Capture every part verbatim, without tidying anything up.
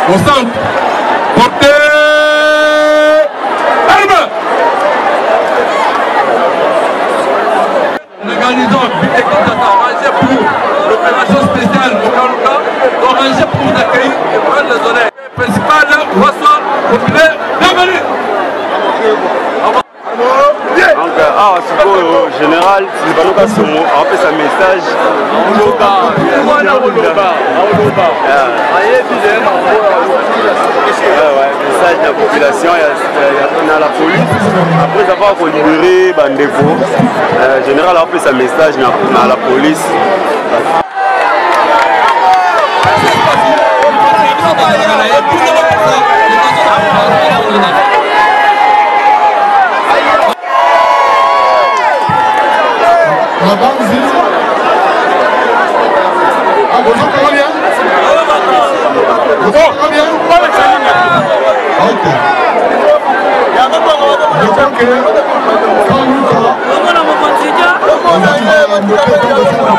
au centre. Portez arme. L'organisation Bité Kinshasa arrangé pour l'opération spéciale au Kaluka, arrangé pour vous accueillir et prendre les honneurs. Le principal reçoit populaire, bienvenue. Donc, ah, c'est quoi au général, Sylvano Kassomo a fait sa message. Ouais, message de la population, il y a la police. Après avoir libéré Bandeko, le général a fait sa message à la police. La banque dit ah, vous entendez combien? Vous entendez bien? Ok. Je crois que quand nous sommes, on a dit la montée de ce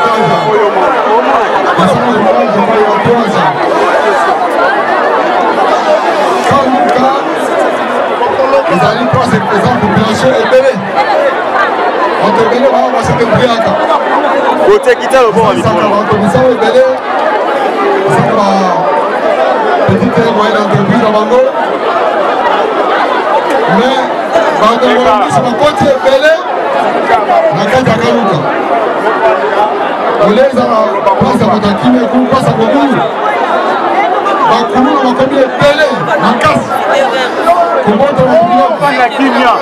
quand nous sommes, les alliés pour cette présente population est belle. On te bénit, on va se débrouiller. Côté qui t'a le bon ami. Ça va, commissaire est belé. Ça va, petite et moyenne entreprise à Bango. Mais, Bango, c'est ma côté est belé. La carte à Kaluka. On les a place à Mataki, mais qu'on passe à Bogoulou. Bakoulou, on va comme il est belé. La casse. Comment on va pas la Kimia?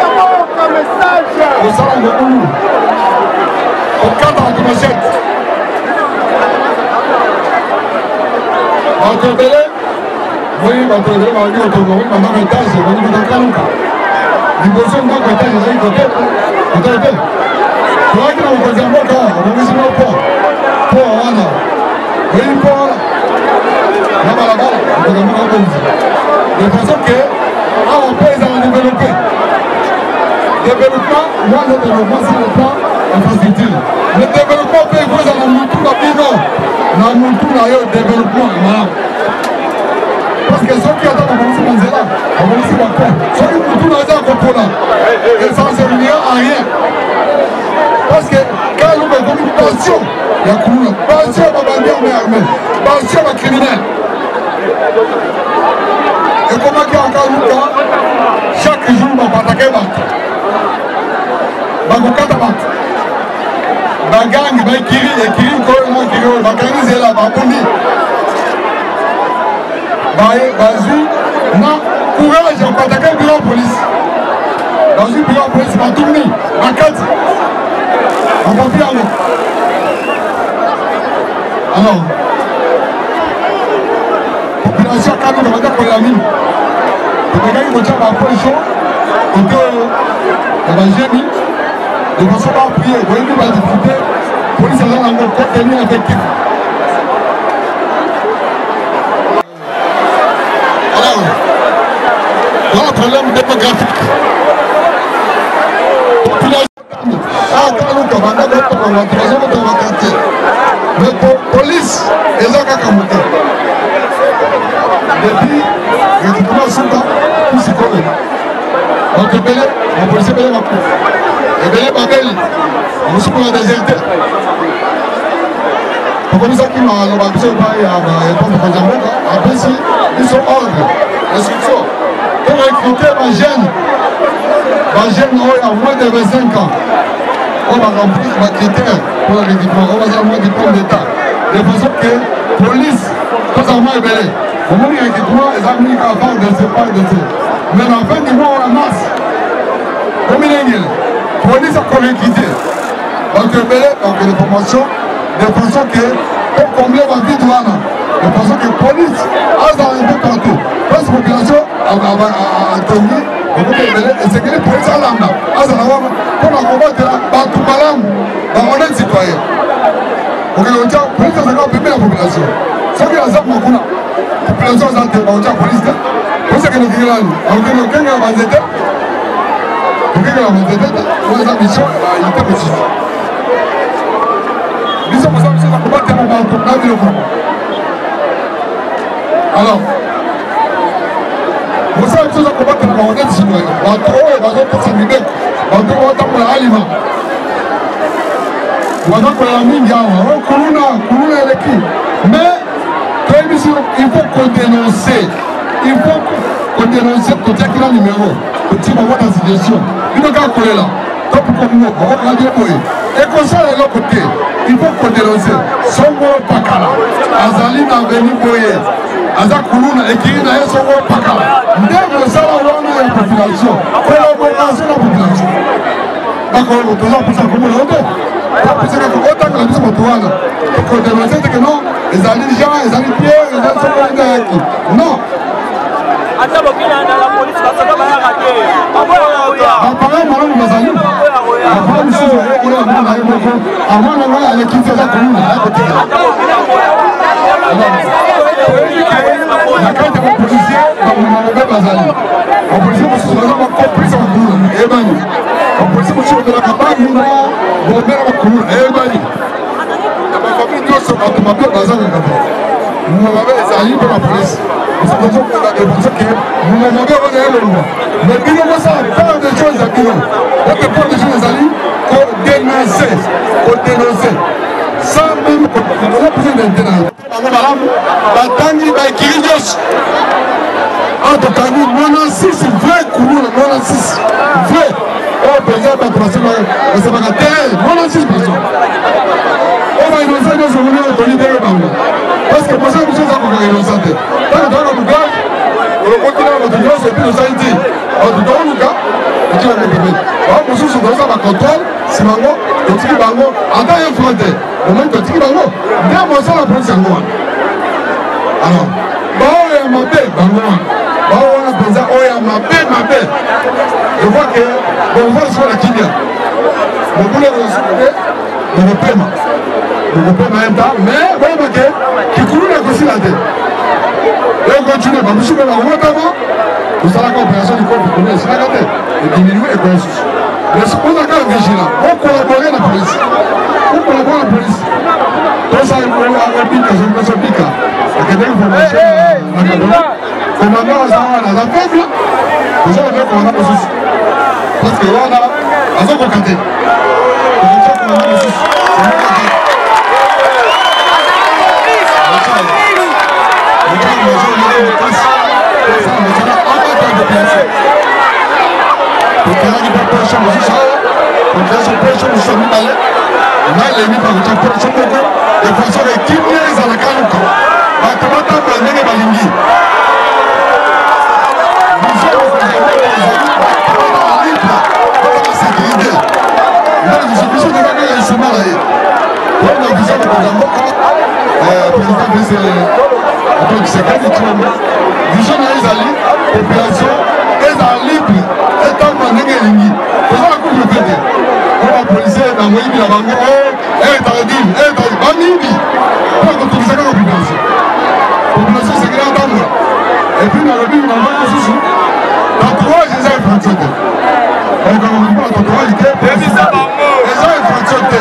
Au salon de Bogoulou. Au cadre de Machette. Bantrebele, oui, Bantrebele m'a dit autonomie, maintenant étage, j'ai venu dans Kaluka. Liboso, moi, étage, j'ai dit côté, côté épée. Tu vois qu'il y a un deuxième mot, on a mis sur le port. Port, voilà. Oui, port, là. Là-bas, là-bas, on a mis dans le de façon que, là, on peut les développer. Développement, moi, le développement, c'est le plan. Infrastructure. Le développement peut être dans la mouture, la bino. La mouture, là, il y a le développement. Parce que ceux qui attendent à Monissi Manzela, à Monissi Bakon, ceux qui mouture, là, ils ont là. Ils s'en serviront à rien. Parce que quand nous avons une passion, il y a Koulouna. Passion à ma bandière, mais armée. Passion à ma criminel. Et comment qu'il y a encore une fois, chaque jour, on va attaquer Bak. Bakokata Bak. Bagang, Bakiri, et Kiri, Koyama, Kiri, Bakani, Zela, Bakouni. Bazou, non, courage, on peut attaquer le bureau de police. Dans une bureau de police, on va tourner, Bakati. On va faire avec. Alors, population, quand on va dire qu'on l'a mis, on va dire qu'on tient la position, on va génie. De façon à appuyer, vous voyez, nous, la difficulté, la police a encore contenu effectif. Alors, voilà le problème démographique. Population, ah, quand nous commandons notre population, notre quartier. Mais police, ils ont qu'à monter. Depuis, les tribunaux sont là, tout s'y connaît. On te belé, on police belé ma coupe. Et bien, Babel, on se prend à déserter. Pour comme ça, qui m'a dit, après, si, ils sont ordres, instruction. Pour recruter ma jeune, ma jeune, il y a moins de vingt-cinq ans. On va remplir ma critère pour le recrutement. On va avoir moins de diplôme d'État. De façon que la police, pas seulement est belée. Au moins, le recrutement, les amis qui avancent de ce pas de ce. Mais la fin du mois, on a masse. Comme il est là. Police a recruté. Donc, il y a des formations de façon que, pour combler ma vie douane, de façon que la police a arrivé partout. Parce que la population a attendu, et c'est que les policiers à l'âme, pour combattre la Batubalam, dans mon aide citoyen. Donc, la police a permis la population. Ce qui est la population, la population a été la police. Pour ce que nous disons, on dit que nous avons des états. Nous avons des états. Nous avons des missions, il était possible. Nous sommes en train de combattre la ville. Alors, population eza kobatela bahonnête citoyen bato oyo bazopesa mibeko bato batambola alima bazakolela mingi awa kuluna kuluna eleki mais toyebi sur il faut kodénoncer il faut kodénoncer kotiakila numéro kotia bango na suggestion bino kaka kolela topikomoko okadio boye ekosala eloko te il faut kodénoncer songo pakala azali na veni boye aza kuluna ekiri na ye songo pakala nde mosala wana ya population collaboration na population bakolo toza posa komona ote apesaka otanga na biso moto wana kodénoncer teke non ezali jean ezali pierre ezali songo ndaki non ata bokina na la police basaka bayaka te bapara malamu bazali bapara misusu oyo amona ye moko amona ngo alekisi eza komuna akotika na kati ya bapolisier bamamabe bazali bapolisier mosusu baza bakomplice bakuluna eyebani bapolisier mosusu bamelaka bamina bomela bakuluna eyebani na bafamile nyonso bato mabe baza kaka te mamabe ezali mpe bapolisi tozokola dépense ke mamabe wana elongwa mais bino mosala part de chose ya bino ote part de chose ezali kodénoncer kodénoncer sans même toza besoin d'intérêt bango malamu batangi baekiri nyonso oyo totangi nonansis vrai kuluna nonansis vrai oyo mpenza bato basebaka te nonansis personne oyo bainosa nyonso moni oyo tolibere bango parce que mosala biso eza kokaka inosa te tanke toyaka luka olokotila moto nyonso epi tosali ti oto tooluka otika ngo pembeni bao mosusu toza bacontrôle nsima yango totiki bango ata ye fran te omoni totiki bango nde mosala polisi yango wana alors baoyo ya mabe bango wana bao wana mpenza oyo ya mabe mabe je vois que bonvoi siko na kimia bobuleko suku te bokopema bokopema enta mais boyeba ke kikulu na kosila te ekontinue bamosusu mpe bakobotama tosalaka opération likolo kome esilaka te ediminue ekoya susu mais ozaka vigilant okolabore na polisi okolabore na polisi tosaabika sopika akendeki formation na kadona komanda aza wana aza faible tozala mpe komanda mosusu parce que wana azokoka te okotia komanda mosusu tokelaki mpe pression mosusu awa tokelaki pression mosusu ya mibale nalemi bakotia pression moko efason ekimie ezalaka luka bato batamba ndenge balingi sécurité biso tokaka esima na ye mpona visa mokonza mboka président bese kisekedi tiomo vision na ye ezali population ezala libre etamba ndenge elingi tozala couple te te po bapolisier na moyibi na bango etardine etardine bamingi mpo kotokisa kaka population population sekeli atambola epuis nalobi na bango mosusu tatouage eza infraction te okanga mpona tatouage te eza infraction te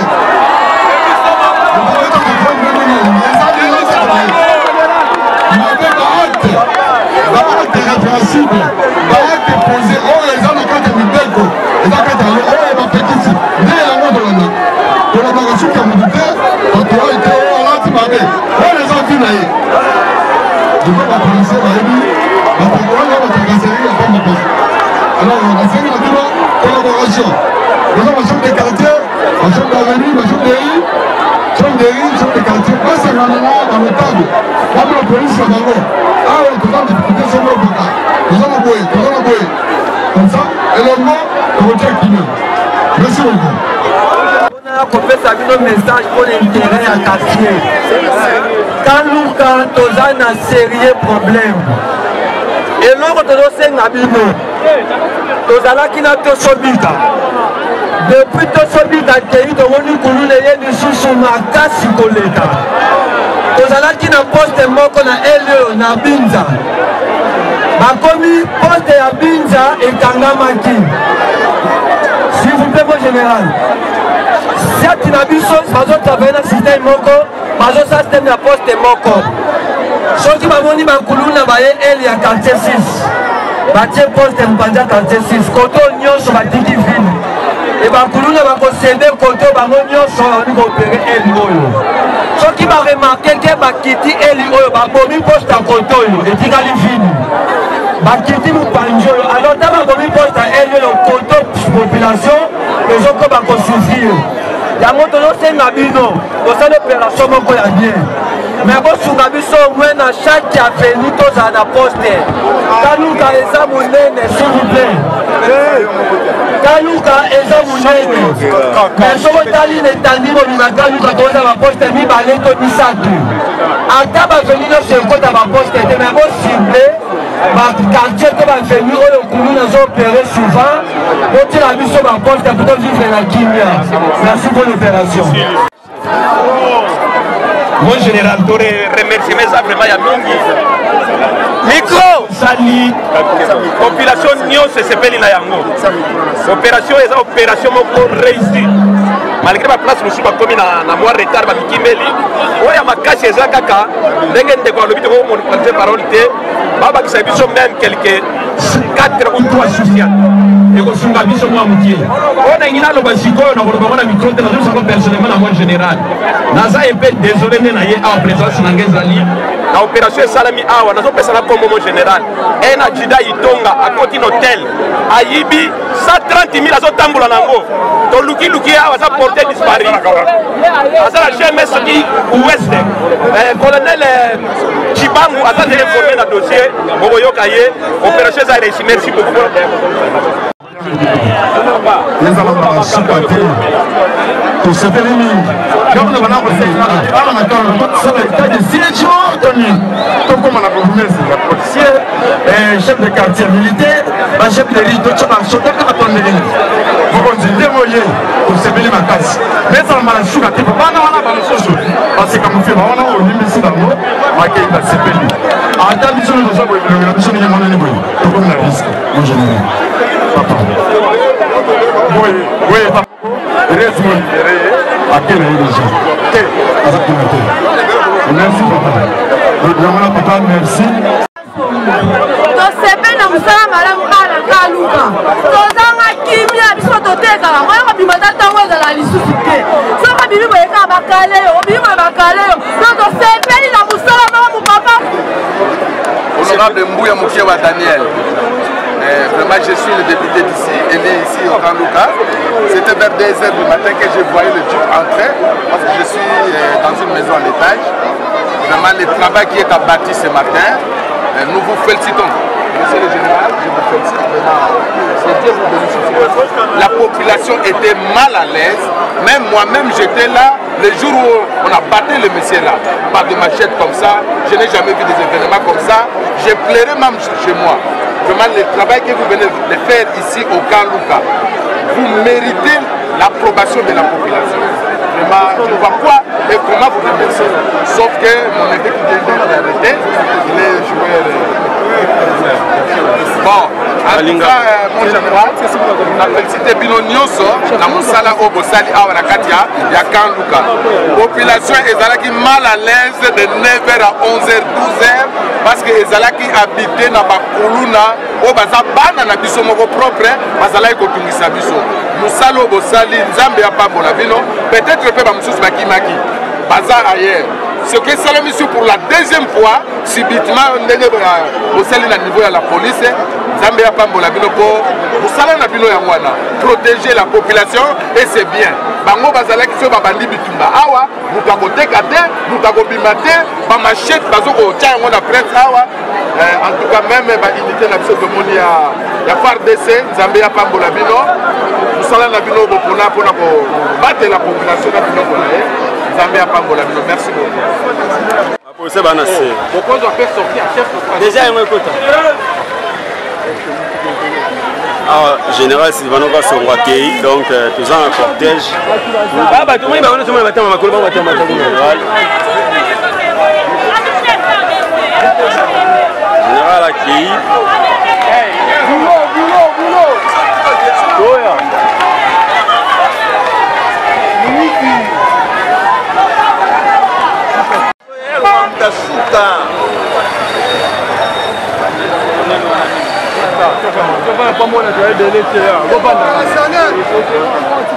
mabe baacte baacte répressible baacte posé oyo eza na kati ya mibeko eza kati ya oyo bapekisi nde yango tolanda tolobaka suki ya motu te tatouage te oyo alati mabe oyo eza vi na ye diko bapolisier bayebi batekoanga batakaseri ya pamba pesa alors nasengi na bino collaboration oza bachef de quartier bachef d'avenue bachef de rue chef de rue chef de quartier basangana na banotable bamona polisi na bango awa toza na difficulté songo opaka toza na boye toza na boye comme ça elongo tokotia kimia merci beaucoup kopesa bino message pour l'intérêt ya quartier kaluka toza na sérieux problème eloko tozosenga bino tozalaki na tosobika depuis tosobika kei tomoni kuluna ye lisusu makasi koleka tozalaki na poste moko na elio na binza bakomi poste ya binza ekangamaki s'il vous plaît mon général siati na biso bazotravaille na système moko bazosala système ya poste moko soki bamoni bakuluna baye ele ya quartier six batie poste mopanzi ya quartier six koto nyonso batiki ville e bakuluna bakosende koto bango nyonso babandi koopere eli oyo soki baremarke ke bakiti eli oyo babomi poste ya koto oyo etikali ville bakiti mopanzi oyo alors ta babomi poste ya eli oyo koto population ezokoba kosouffrir yango tozosenga bino kosala opération moko ya bien mais bosunga biso omwe na chaque aveni tozala na poste kaluka eza monene s'il vous plaît kaluka eza monene mais soki otali netandi mobima kaluka toza baposte mibale to misato ata baveni nyonso ekota baposte te mais bosible baquartier to baveni oyo kulu nazoopere souvent botila biso baposte po tovivre na kimia merci pour l'opération. Mon général, je remercie ça vraiment à Mingi. Micro Sali, population Nyon, c'est ce pays là. Opération est une opération réussie. Malgré ma place, je suis commis dans moi retard, je suis Kimeli. Oui, ma cache est là, caca. L'engin de quoi le but de mon parole, Baba qui s'habille même quelques quatre ou trois sociales. Et qu'on s'en va sur moi, Moutier. On a une autre basico, on a un micro de la zone personnellement dans mon général. Naza est peu désolé, n'ayez à présence dans les alliés. La opération Salami Awa, nous avons fait ça comme mon général. Un adjuda Itonga, à côté d'un hôtel. À Yibi, cent trente mille à son tambour en ango. Ton Luki Luki Awa, ça porté disparu. À ça, la G M S qui ouest. Colonel Chibangu, à ça, j'ai informé dans le dossier. Boboyo Kaye, opération ça a réussi. Merci beaucoup. Les alamans chipate to sepeli mingi kabla bana ko sema ala na kala ko sala itaje silecho toni to koma na promesse la policier et chef de quartier militaire ba chef de rito to ba so ka tonne ni ko nzinde moye to sepeli makasi mais ça mala shuka te bana wana ba soso parce que mufima wana o nimisi bango makei ta sepeli ata biso no zo bo bilo biso ni mona ni boy to ko na risque en général papa oui oui papa reste mon à quel est le jeu merci papa papa merci tosepe na mosala malamu ana kaluka tozanga kimia biso totekaka moya kobimata ntango ezala lisusu te soki bibi boyekaka bakale yo obima bakale yo so tosepeli na mosala malamu papa honorable Mbouya Moukiewa Daniel. Euh, vraiment, je suis le député d'ici, élu ici au Kanlouka. C'était vers deux heures du matin que je voyais le Duc entrer, parce que je suis euh, dans une maison à l'étage. Vraiment, le travail qui est abattu ce matin, euh, nous vous félicitons. Monsieur le général, je vous félicite vraiment. Dieu vous bénisse. La population était mal à l'aise. Même moi-même, j'étais là le jour où on a battu le monsieur là, par de machettes comme ça. Je n'ai jamais vu des événements comme ça. J'ai pleuré même chez moi. Vraiment, le travail que vous venez de faire ici au Kanlouka, vous méritez l'approbation de la population. Vraiment, je ne vois quoi et comment vous remercier. Sauf que mon évêque qui vient d'être arrêté, il est joueur. Bon, en tout cas, mon général, la félicité Bino Nyonso, na Moussala Obosali Awa Katia, ya Kanlouka. Population est mal à l'aise de neuf heures à onze heures, douze heures, parce que ezalaki habité na bakuluna o baza bana na biso moko propre bazalaki kotungisa biso Moussala Obosali Nzambe ya pambola bino peut-être pe ba mususu bakimaki baza ailleurs. Ce que c'est la mission pour la deuxième fois, subitement, au sein du niveau de la police, Zambia Pambola Binopo, pour Salana Bino Yangwana, protéger la population et c'est bien. Bango Bazalek sur Babandi Bitumba Awa, Moutakote Kate, Moutakobimate, Bamachette, Bazoko, Tchang, on a presse Awa. En tout cas, même l'unité de de Moni à F A R D C, Zambia Pambola Bino, pour Salana Bino Bopona pour battre la population de Bino Bonae. Merci beaucoup. C'est banassé. Pourquoi on doit faire sortir à chef de déjà un écoute. Ah, général Sylvano va son accueilli, donc tous en cortège. Ah bah tout le monde va nous mettre ma colonne, on va mettre général. Général accueilli. Boulot, boulot, boulot. Toya. mona toye dele te bobanda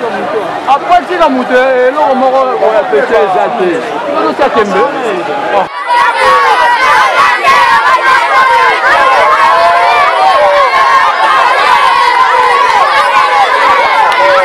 après tika moto eloko moko oya pete eza te tozotia tembe